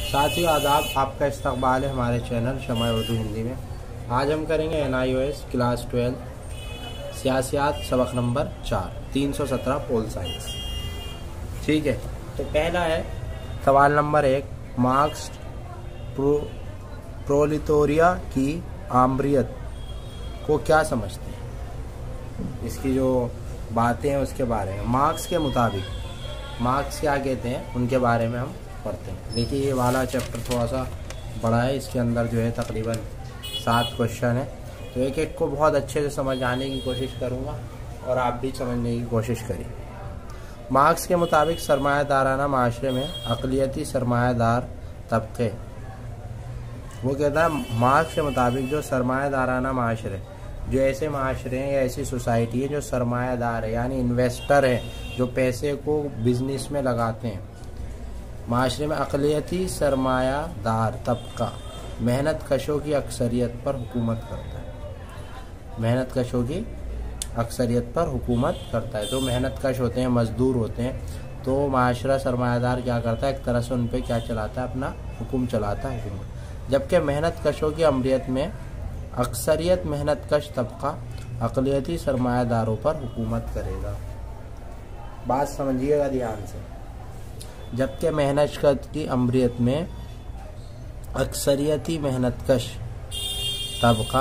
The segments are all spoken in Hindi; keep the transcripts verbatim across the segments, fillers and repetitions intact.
साथियों आदाब, आपका इस्तकबाल है हमारे चैनल शमाए उर्दू हिंदी में। आज हम करेंगे N I O S class twelve सियासियात सबक नंबर चार तीन सौ सत्रह पोल साइंस। ठीक है, तो पहला है सवाल नंबर एक, मार्क्स प्रो प्रोलिटोरिया की आमरीत को क्या समझते हैं। इसकी जो बातें हैं उसके बारे में मार्क्स के मुताबिक मार्क्स क्या कहते हैं उनके बारे में हम पढ़ते हैं। देखिए ये वाला चैप्टर थोड़ा सा बड़ा है, इसके अंदर जो है तकरीबन सात क्वेश्चन है, तो एक एक को बहुत अच्छे से समझ आने की कोशिश करूँगा और आप भी समझने की कोशिश करिए। मार्क्स के मुताबिक सरमायादाराना माशरे में अक़लियती सरमायादार तबके, वो कहता है मार्क्स के मुताबिक जो सरमायादाराना माशरे, जो ऐसे माशरे हैं या ऐसी सोसाइटी है जो सरमायादार है यानी इन्वेस्टर है, जो पैसे को बिजनेस में लगाते हैं, माशरे में अक़लियती सरमायादार तबका मेहनत कशों की अक्सरियत पर हुकूमत करता है। मेहनत कशों की अक्सरियत पर हुकूमत करता है। तो मेहनत कश होते हैं, मजदूर होते हैं, तो माशरा सरमायादार क्या करता है, एक तरह से उन पर क्या चलाता है, अपना हुक्म चलाता है हुकूमत। जबकि मेहनत कशों की अमरीत में अक्सरियत मेहनत कश तबका अक़लियती सरमायादारों पर हुकूमत करेगा। बात समझिएगा ध्यान से। जबकि मेहनत कश की अमरीत में अक्सरियती मेहनत कश तबका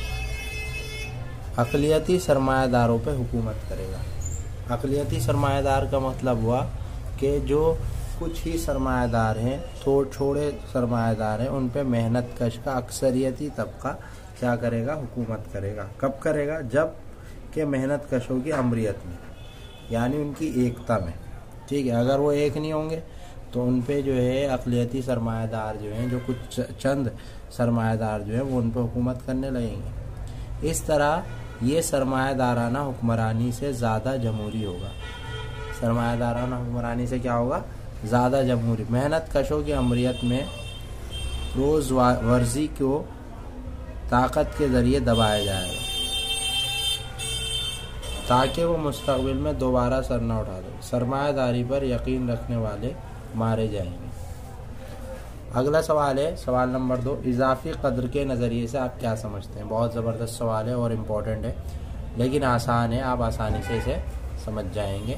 अक़लियती सरमायादारों पर हुकूमत करेगा। अक़लियती सरमायादार का मतलब हुआ कि जो कुछ ही सरमायादार हैं, थोड़े छोड़े सरमायादार हैं, उन पे मेहनत कश का अक्सरियती तबका क्या करेगा, हुकूमत करेगा। कब करेगा, जब के मेहनत कशों की अमरीत में यानी उनकी एकता में। ठीक है, अगर वो एक नहीं होंगे तो उन पे जो है अक़लियती सरमायादार जो हैं, जो कुछ चंद सरमायादार जो हैं, वो उन पे हुकूमत करने लगेंगे। इस तरह ये सरमायादाराना हुक्मरानी से ज़्यादा जमहूरी होगा। सरमायादाराना हुक्मरानी से क्या होगा, ज़्यादा जमहूरी। मेहनत कशों की अमरीत में रोज़ वर्जी को ताकत के ज़रिए दबाया जाएगा ताकि वो मुस्तक़बिल में दोबारा सर न उठा दे। सरमायादारी पर यकीन रखने वाले मारे जाएंगे। अगला सवाल है सवाल नंबर दो, इजाफी कद्र के नज़रिए से आप क्या समझते हैं। बहुत ज़बरदस्त सवाल है और इम्पोर्टेंट है, लेकिन आसान है, आप आसानी से इसे समझ जाएंगे।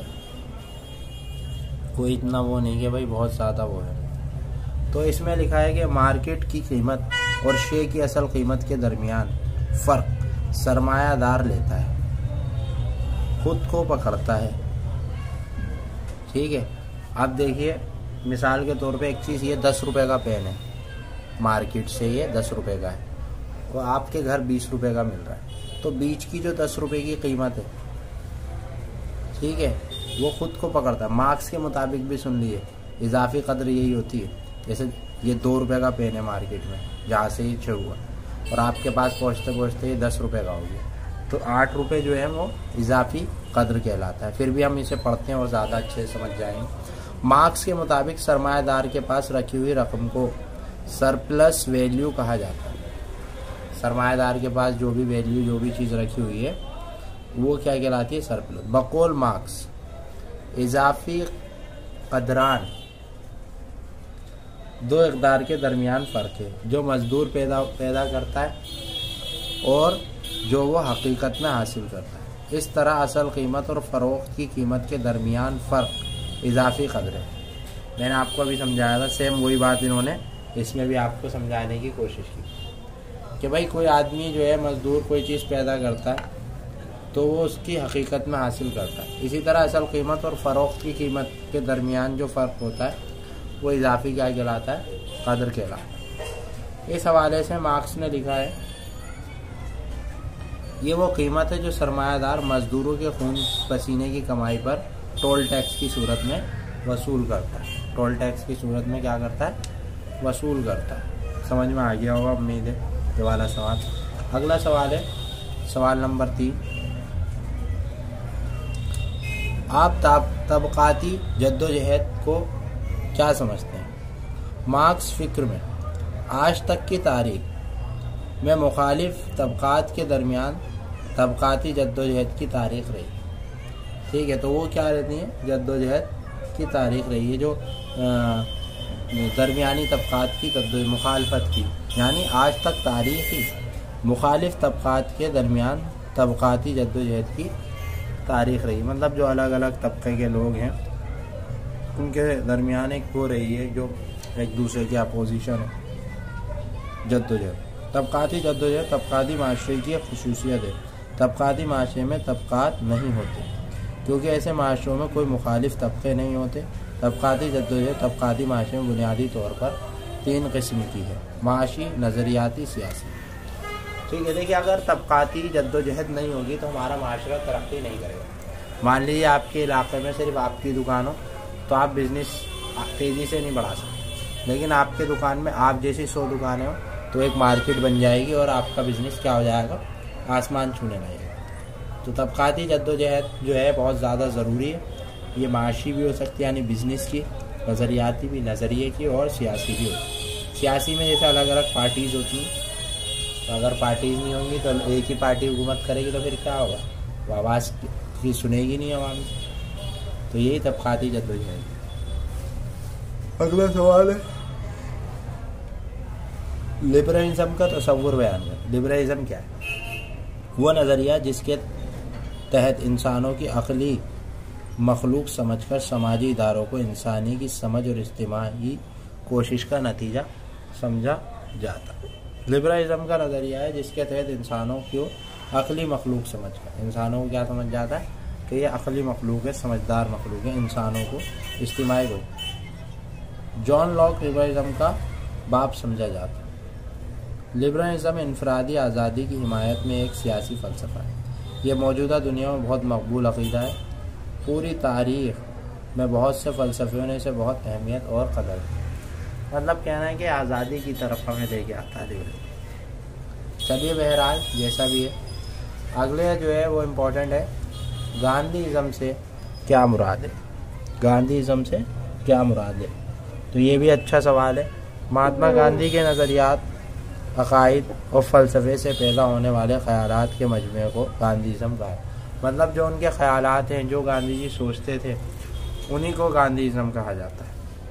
कोई इतना वो नहीं कि भाई बहुत ज़्यादा वो है। तो इसमें लिखा है कि मार्केट की कीमत और शे की असल कीमत के दरमियान फ़र्क सरमायादार लेता है, खुद को पकड़ता है। ठीक है, अब देखिए मिसाल के तौर पे एक चीज़, ये दस रुपए का पेन है, मार्केट से ये दस रुपए का है, तो आपके घर बीस रुपए का मिल रहा है, तो बीच की जो दस रुपए की कीमत है, ठीक है, वो खुद को पकड़ता है। मार्क्स के मुताबिक भी सुन लिए, इजाफी कद्र यही होती है। जैसे ये दो रुपए का पेन है मार्केट में, जहाँ से ये छे हुआ, और आपके पास पहुँचते पहुँचते ये दस रुपये का हो गया, तो आठ रुपये जो है वो इजाफी कद्र कहलाता है। फिर भी हम इसे पढ़ते हैं और ज़्यादा अच्छे से समझ जाएंगे। मार्क्स के मुताबिक सरमायादार के पास रखी हुई रकम को सरप्लस वैल्यू कहा जाता है। सरमायादार के पास जो भी वैल्यू, जो भी चीज़ रखी हुई है, वो क्या कहलाती है, सरप्लस। बकौल मार्क्स इजाफी कदरान दो इक़दार के दरमियान फ़र्क है, जो मजदूर पैदा पैदा करता है और जो वो हकीकत में हासिल करता है। इस तरह असल कीमत और फ़रोख्त की कीमत के दरमियान फ़र्क इजाफी कद्र है। मैंने आपको अभी समझाया था, सेम वही बात इन्होंने इसमें भी आपको समझाने की कोशिश की कि भाई कोई आदमी जो है, मजदूर कोई चीज़ पैदा करता है तो वो उसकी हकीकत में हासिल करता है। इसी तरह असल कीमत और फ़रोख्त की कीमत के दरमियान जो फ़र्क होता है वो इजाफी क्या कहलाता है, कद्र कहलाता है। इस हवाले से मार्क्स ने लिखा है, ये वो कीमत है जो सरमायादार मजदूरों के खून पसीने की कमाई पर टोल टैक्स की सूरत में वसूल करता है। टोल टैक्स की सूरत में क्या करता है, वसूल करता है। समझ में आ गया होगा उम्मीद है ये वाला सवाल। अगला सवाल है सवाल नंबर तीन, आप तब तबकाती जद्दोजहद को क्या समझते हैं। मार्क्स फ़िक्र में आज तक की तारीख में मुखालिफ तबकात के दरमियान तबकाती जद्दोजहद की तारीख रही। ठीक है, तो वो क्या रहती है, जद्दोजहद की तारीख रही है, जो दरमियानी तबक़ात की जद्दो मुखालफत की, यानी आज तक तारीख़ी मुखालिफ तबक़ात के दरमियान तबक़ाती जद्दोजहद की तारीख़ रही। मतलब जो अलग अलग तबके के लोग हैं उनके दरमियान एक वो रही है जो एक दूसरे की अपोजिशन है जद्दोजहद। तबक़ाती जद्दोजहद तबक़ाती माशरे की एक खुसूसियत है। तबक़ाती माशरे में तबक़ात नहीं होते क्योंकि ऐसे माशरों में कोई मुखालिफ तबके नहीं होते। तबक़ाती जद्दोजहद तबक़ाती माशरे में बुनियादी तौर पर तीन किस्म की है, माशी, नज़रियाती, सियासी। ठीक है, देखिए अगर तबक़ाती जद्दोजहद नहीं होगी तो हमारा माशरा तरक्की नहीं करेगा। मान लीजिए आपके इलाके में सिर्फ आपकी दुकान हो तो आप बिज़नेस तेज़ी से नहीं बढ़ा सकते, लेकिन आपके दुकान में आप जैसी सौ दुकानें हो तो एक मार्केट बन जाएगी और आपका बिज़नेस क्या हो जाएगा, आसमान छूने लगेगा। तो तबक़ाती जद्दोजहद जो है बहुत ज़्यादा ज़रूरी है। ये माशी भी हो सकती है यानी बिज़नेस की, नज़रियाती भी, नज़रिए की, और सियासी भी होती। सियासी में जैसे अलग अलग पार्टीज़ होती हैं, तो अगर पार्टीज़ नहीं होंगी तो एक ही पार्टी हुकूमत करेगी तो फिर क्या होगा, वो आवाज़ की सुनेगी नहीं आवाम। तो यही तबक़ाती जद्दोजहद। अगला सवाल है लिबरलिज़म का तसव्वुर बयान कर। लिबरलिज़म क्या है? वो नज़रिया जिसके तहत इंसानों की अक़ली मखलूक समझकर समाजी इदारों को इंसानी की समझ और इज्तिमाई कोशिश का नतीजा समझा जाता है। लिबरलिज़म का नज़रिया है जिसके तहत इंसानों को अक़ली मखलूक समझकर, इंसानों को क्या समझ जाता है कि ये अक़ली मखलूक है, समझदार मखलूक है, इंसानों को इज्तिमाई को जॉन लॉक लिबरलिज़म का बाप समझा जाता है। लिबरलिज़म इनफरादी आज़ादी की हिमायत में एक सियासी फ़लसफ़ा है। ये मौजूदा दुनिया में बहुत मकबूल अक़ीदा है। पूरी तारीख़ में बहुत से फ़लसफ़ियों ने इसे बहुत अहमियत और कदर दी। मतलब कहना है कि आज़ादी की तरफ हमें लेके आता है लिबरलिज़म। चलिए बहरहाल जैसा भी है, अगले जो है वो इम्पोर्टेंट है, गांधीज़म से क्या मुराद है। गांधीज़म से क्या मुराद है, तो ये भी अच्छा सवाल है। महात्मा गांधी के नज़रियात, अक़ाइद और फ़लसफ़े से पैदा होने वाले ख़यालात के मजमूए को गांधीज़म कहा है। मतलब जो उनके ख़यालात हैं, जो गांधी जी सोचते थे, उन्हीं को गांधीज़म कहा जाता है।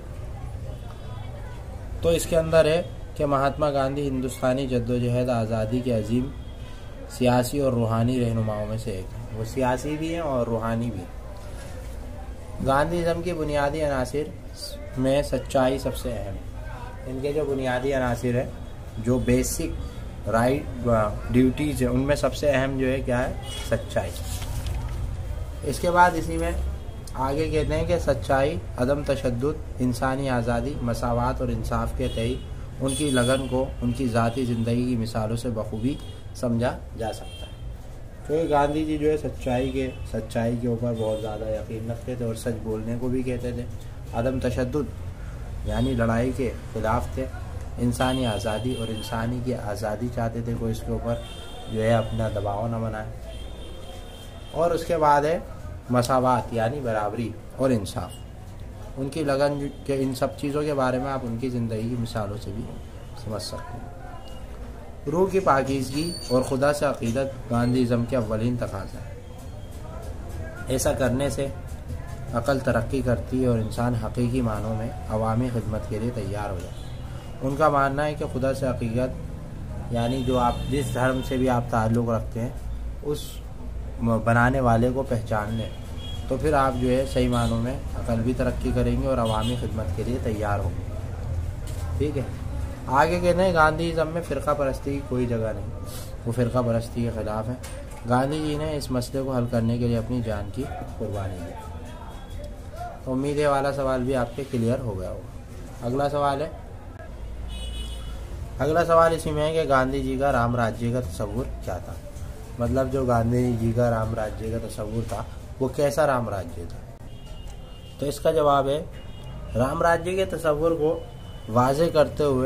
तो इसके अंदर है कि महात्मा गांधी हिंदुस्तानी जद्दोजहद आज़ादी के अजीम सियासी और रूहानी रहनुमाओं में से एक है। वो सियासी भी हैं और रूहानी भी हैं। गांधीज़म की बुनियादी अनासिर में सच्चाई सबसे अहम है। इनके जो बुनियादी अनासिर है, जो बेसिक राइट ड्यूटीज़ है, उनमें सबसे अहम जो है क्या है, सच्चाई। इसके बाद इसी में आगे कहते हैं कि सच्चाई, अदम तशद्दुद, इंसानी आज़ादी, मसावात और इंसाफ के तय उनकी लगन को उनकी ज़ाती ज़िंदगी की मिसालों से बखूबी समझा जा सकता है। क्योंकि गांधी जी जो है सच्चाई के सच्चाई के ऊपर बहुत ज़्यादा यकीन रखते थे और सच बोलने को भी कहते थे। अदम तशद्दुद यानी लड़ाई के ख़िलाफ़ थे। इंसानी आज़ादी, और इंसानी की आज़ादी चाहते थे, कोई इसके ऊपर जो है अपना दबाव न बनाए। और उसके बाद है मसावात यानी बराबरी और इंसाफ। उनकी लगन के इन सब चीज़ों के बारे में आप उनकी ज़िंदगी की मिसालों से भी समझ सकते हैं। रूह की पाकीज़गी और खुदा से अक़ीदत गांधीज़म के अव्वलीन तकाज़ा है। ऐसा करने से अक़ल तरक्की करती है और इंसान हकीकी मानों में अवामी खिदमत के लिए तैयार हो जाता है। उनका मानना है कि खुदा से अक़ीदत यानी जो आप जिस धर्म से भी आप ताल्लुक़ रखते हैं, उस बनाने वाले को पहचान लें, तो फिर आप जो है सही मानों में अकल भी तरक्की करेंगे और अवामी खिदमत के लिए तैयार होंगे। ठीक है, आगे कहते हैं गांधीज़म में फ़िरका परस्ती की कोई जगह नहीं, वो फ़िरका परस्ती के ख़िलाफ़ है। गांधी जी ने इस मसले को हल करने के लिए अपनी जान की कुर्बानी दी। तो उम्मीद है वाला सवाल भी आपके क्लियर हो गया होगा। अगला सवाल है अगला सवाल इसी में है कि गांधी जी का राम राज्य का तसव्वुर क्या था। मतलब जो गांधी जी का राम राज्य का तसव्वुर था वो कैसा राम राज्य था। तो इसका जवाब है, राम राज्य के तसव्वुर को वाज़े करते हुए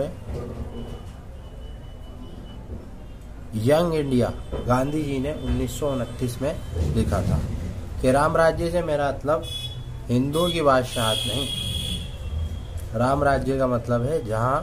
यंग इंडिया गांधी जी ने उन्नीस सौ उनतीस में लिखा था कि राम राज्य से मेरा मतलब हिंदुओं की बादशाहत नहीं, राम राज्य का मतलब है जहां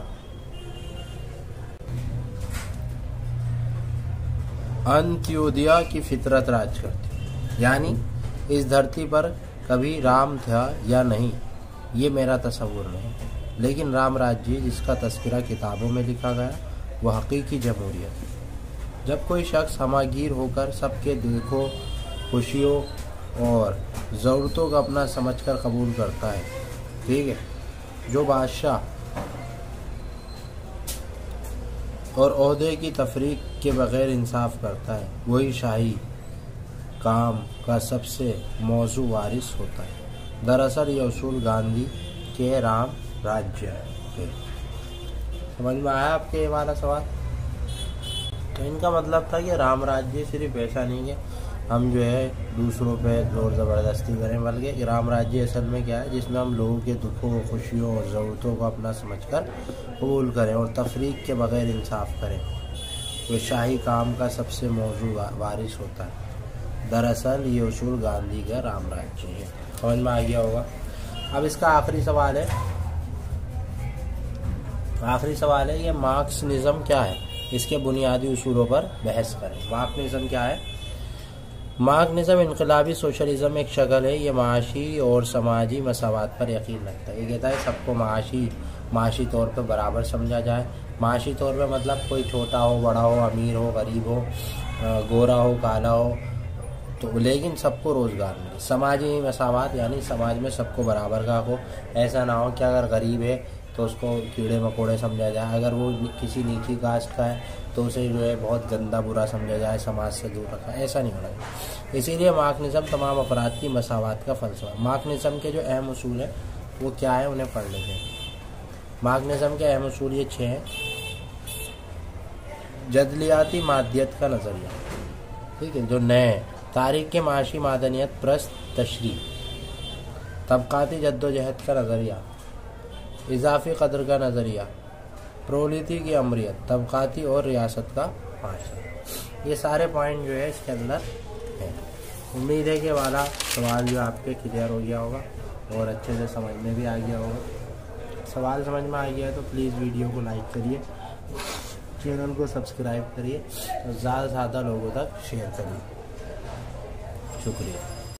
अंत्योदय की फितरत राज करती। यानी इस धरती पर कभी राम था या नहीं, ये मेरा तसव्वुर नहीं, लेकिन राम राज्य जिसका तस्करा किताबों में लिखा गया वह हकीकी जमहूरियत। जब कोई शख्स हमागीर होकर सबके दुखों, खुशियों और ज़रूरतों को अपना समझकर कबूल करता है, ठीक है, जो बादशाह और ओहदे की तफरीक के बग़ैर इंसाफ करता है, वही शाही काम का सबसे मौजू वारिस होता है। दरअसल ये उसूल गांधी के राम राज्य है। समझ में आया आपके ये वाला सवाल? तो इनका मतलब था कि राम राज्य सिर्फ ऐसा नहीं है हम जो है दूसरों पे जोर ज़बरदस्ती करें, बल्कि राम राज्य असल में क्या है, जिसमें हम लोगों के दुखों, खुशियों और ज़रूरतों को अपना समझकर कबूल करें और तफरीक के बग़ैर इंसाफ करें। तो शाही काम का सबसे मौजू वारिस होता है। दरअसल ये उसूल गांधी का राम राज्य है। समझ में आ गया होगा। अब इसका आखिरी सवाल है आखिरी सवाल है ये मार्क्सिज्म क्या है? इसके बुनियादी उसूलों पर बहस करें। मार्क्सिज्म क्या है? मार्क्सिज्म इनकलाबी सोशलिज्म एक शक्ल है। ये माशी और समाजी मसावात पर यकीन रखता है। ये कहता है सबको माशी माशी तौर पर बराबर समझा जाए। माशी तौर पर मतलब कोई छोटा हो, बड़ा हो, अमीर हो, गरीब हो, गोरा हो, काला हो, तो लेकिन सबको रोज़गार मिले। समाजी मसावात यानी समाज में सबको बराबर का हो। ऐसा ना हो कि अगर गरीब है तो उसको कीड़े मकोड़े समझा जाए, अगर वो किसी नीची कास्ट का है तो उसे जो है बहुत गंदा बुरा समझा जाए, समाज से दूर रखा। ऐसा नहीं होना चाहिए। इसीलिए मार्क्सिज्म तमाम अफराद की मसावात का फलसफा। मार्क्सिज्म के जो अहम उसूल है वो क्या है, उन्हें पढ़ लेते हैं। मार्क्सिज्म के अहम उसूल ये छः हैं। जदलियाती मादियत का नज़रिया, ठीक है, जो नए तारीख के माशी मादनियत प्रस्त तशरीह, तबकाती जद्दोजहद का नज़रिया, इजाफी कदर का नज़रिया, प्रोलिती की अमरियत, तबकाती और रियासत का माशरा। ये सारे पॉइंट जो है इसके अंदर है। उम्मीद है कि वाला सवाल जो आपके क्लियर हो गया होगा और अच्छे से समझ में भी आ गया होगा। सवाल समझ में आ गया है तो प्लीज़ वीडियो को लाइक करिए, चैनल को सब्सक्राइब करिए और ज़्यादा से ज़्यादा लोगों तक शेयर करिए। शुक्रिया।